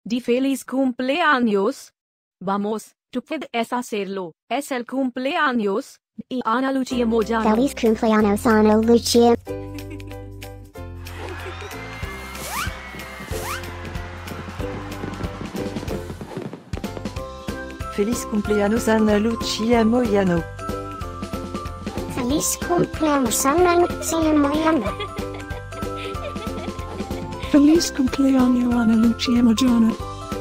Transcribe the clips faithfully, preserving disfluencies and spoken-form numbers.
di feliz cumpleaños. Vamos, tú puedes hacerlo. Es el cumpleaños de Ana Lucia Moyano. Feliz cumpleaños, Ana Lucia. Feliz cumpleaños, Ana Lucia Moyano. Feliz cumpleaños, Ana Lucia Moyano. Feliz cumpleaños, Ana Lucia Moyano.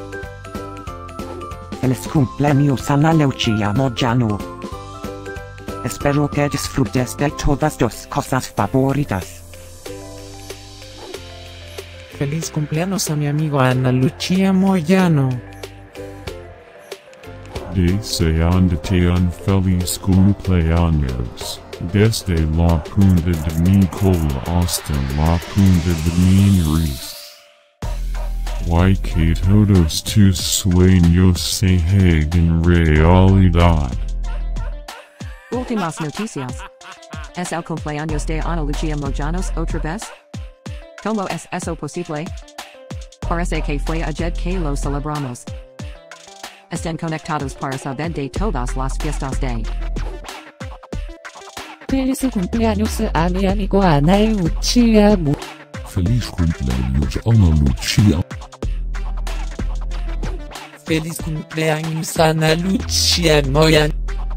Feliz cumpleaños, Ana Lucia Moyano. Espero que disfrutes de todas tus cosas favoritas. Feliz cumpleaños a mi amigo Ana Lucia Moyano. Deseándote un feliz cumpleaños, desde la punta de mi cola hasta la punta de mi nariz. Y que todos tus sueños se hagan realidad. Últimas noticias. ¿Es el cumpleaños de Ana Lucia Moyanos otra vez? ¿Cómo es eso posible? Parece que fue ayer que lo celebramos. Estén conectados para saber de todas las fiestas de. Feliz cumpleaños a mi amigo Ana Lucia Mo- Feliz cumpleaños, Ana Lucia. Feliz cumpleaños Ana Lucia Moyano.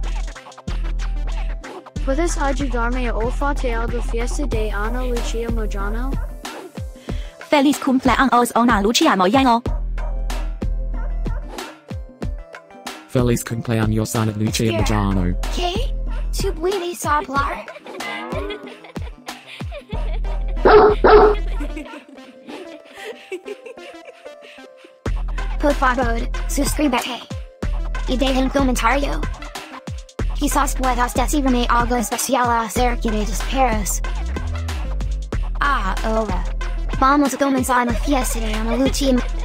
¿Puedes ayudarme a olfatear la fiesta de Ana Lucia Moyano? Feliz cumpleaños, Ana Lucia Moyano. Feliz cumpleaños Ana Lucia Moyano. ¿Qué? ¿Tú puedes hablar? Por favor, suscríbete. Y deja un comentario. Quizás puedas decirme algo especial acerca de tus perros. Ahora, vamos a comenzar la fiesta de Ana Lucia.